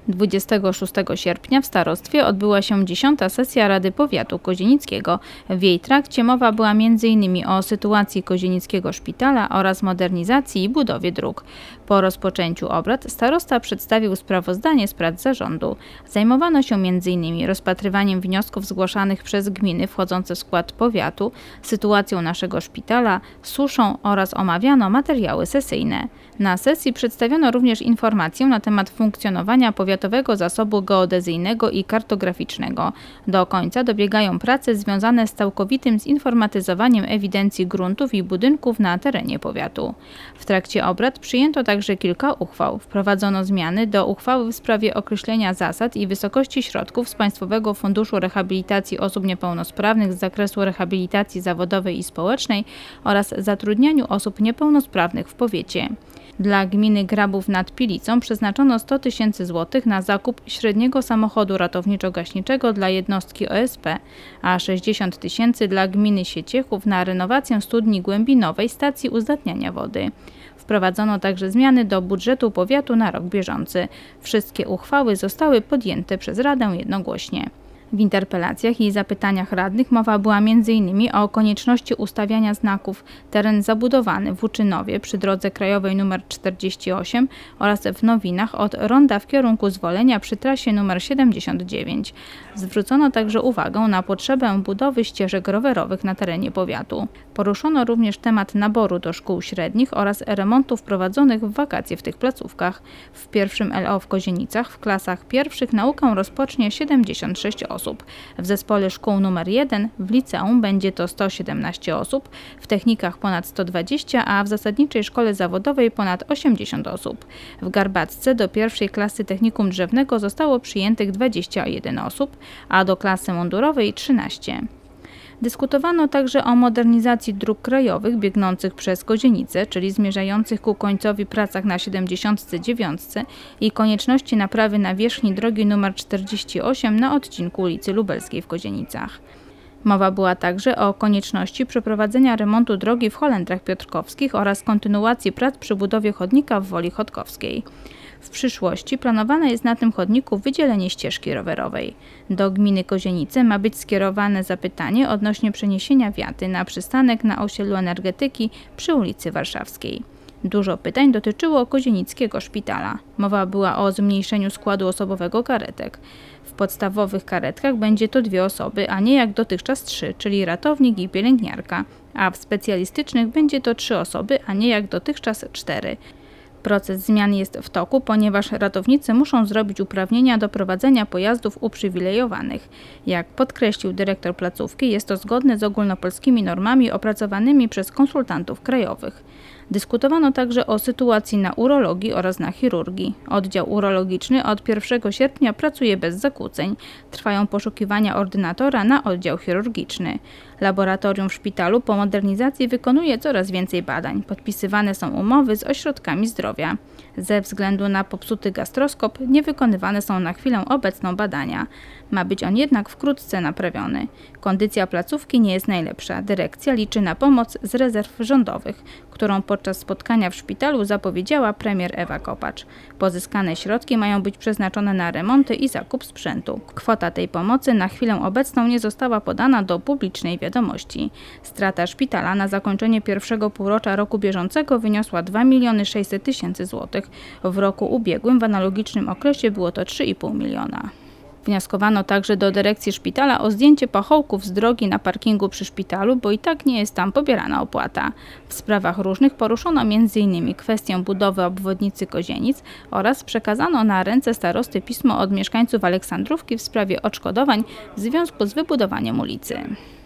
26 sierpnia w starostwie odbyła się 10. sesja Rady Powiatu Kozienickiego. W jej trakcie mowa była m.in. o sytuacji Kozienickiego Szpitala oraz modernizacji i budowie dróg. Po rozpoczęciu obrad starosta przedstawił sprawozdanie z prac zarządu. Zajmowano się m.in. rozpatrywaniem wniosków zgłaszanych przez gminy wchodzące w skład powiatu, sytuacją naszego szpitala, suszą oraz omawiano materiały sesyjne. Na sesji przedstawiono również informację na temat funkcjonowania Powiatowego Zasobu Geodezyjnego i Kartograficznego. Do końca dobiegają prace związane z całkowitym zinformatyzowaniem ewidencji gruntów i budynków na terenie powiatu. W trakcie obrad przyjęto także kilka uchwał. Wprowadzono zmiany do uchwały w sprawie określenia zasad i wysokości środków z Państwowego Funduszu Rehabilitacji Osób Niepełnosprawnych z zakresu rehabilitacji zawodowej i społecznej oraz zatrudnianiu osób niepełnosprawnych w powiecie. Dla gminy Grabów nad Pilicą przeznaczono 100 000 złotych na zakup średniego samochodu ratowniczo-gaśniczego dla jednostki OSP, a 60 000 dla gminy Sieciechów na renowację studni głębinowej stacji uzdatniania wody. Wprowadzono także zmiany do budżetu powiatu na rok bieżący. Wszystkie uchwały zostały podjęte przez Radę jednogłośnie. W interpelacjach i zapytaniach radnych mowa była m.in. o konieczności ustawiania znaków teren zabudowany w Łuczynowie przy drodze krajowej nr 48 oraz w Nowinach od ronda w kierunku Zwolenia przy trasie nr 79. Zwrócono także uwagę na potrzebę budowy ścieżek rowerowych na terenie powiatu. Poruszono również temat naboru do szkół średnich oraz remontów prowadzonych w wakacje w tych placówkach. W pierwszym LO w Kozienicach w klasach pierwszych naukę rozpocznie 76 osób. W zespole szkół nr 1 w liceum będzie to 117 osób, w technikach ponad 120, a w zasadniczej szkole zawodowej ponad 80 osób. W Garbacce do pierwszej klasy technikum drzewnego zostało przyjętych 21 osób, a do klasy mundurowej 13. Dyskutowano także o modernizacji dróg krajowych biegnących przez Kozienice, czyli zmierzających ku końcowi pracach na 79 i konieczności naprawy nawierzchni drogi nr 48 na odcinku ulicy Lubelskiej w Kozienicach. Mowa była także o konieczności przeprowadzenia remontu drogi w Holendrach Piotrkowskich oraz kontynuacji prac przy budowie chodnika w Woli Chodkowskiej. W przyszłości planowane jest na tym chodniku wydzielenie ścieżki rowerowej. Do gminy Kozienice ma być skierowane zapytanie odnośnie przeniesienia wiaty na przystanek na osiedlu Energetyki przy ulicy Warszawskiej. Dużo pytań dotyczyło Kozienickiego Szpitala. Mowa była o zmniejszeniu składu osobowego karetek. W podstawowych karetkach będzie to 2 osoby, a nie jak dotychczas 3, czyli ratownik i pielęgniarka, a w specjalistycznych będzie to 3 osoby, a nie jak dotychczas 4. Proces zmian jest w toku, ponieważ ratownicy muszą zrobić uprawnienia do prowadzenia pojazdów uprzywilejowanych. Jak podkreślił dyrektor placówki, jest to zgodne z ogólnopolskimi normami opracowanymi przez konsultantów krajowych. Dyskutowano także o sytuacji na urologii oraz na chirurgii. Oddział urologiczny od 1 sierpnia pracuje bez zakłóceń. Trwają poszukiwania ordynatora na oddział chirurgiczny. Laboratorium w szpitalu po modernizacji wykonuje coraz więcej badań. Podpisywane są umowy z ośrodkami zdrowia. Ze względu na popsuty gastroskop nie wykonywane są na chwilę obecną badania. Ma być on jednak wkrótce naprawiony. Kondycja placówki nie jest najlepsza. Dyrekcja liczy na pomoc z rezerw rządowych, którą podczas spotkania w szpitalu zapowiedziała premier Ewa Kopacz. Pozyskane środki mają być przeznaczone na remonty i zakup sprzętu. Kwota tej pomocy na chwilę obecną nie została podana do publicznej wiadomości. Strata szpitala na zakończenie pierwszego półrocza roku bieżącego wyniosła 2 600 000 złotych. W roku ubiegłym w analogicznym okresie było to 3,5 miliona. Wnioskowano także do dyrekcji szpitala o zdjęcie pachołków z drogi na parkingu przy szpitalu, bo i tak nie jest tam pobierana opłata. W sprawach różnych poruszono m.in. kwestię budowy obwodnicy Kozienic oraz przekazano na ręce starosty pismo od mieszkańców Aleksandrówki w sprawie odszkodowań w związku z wybudowaniem ulicy.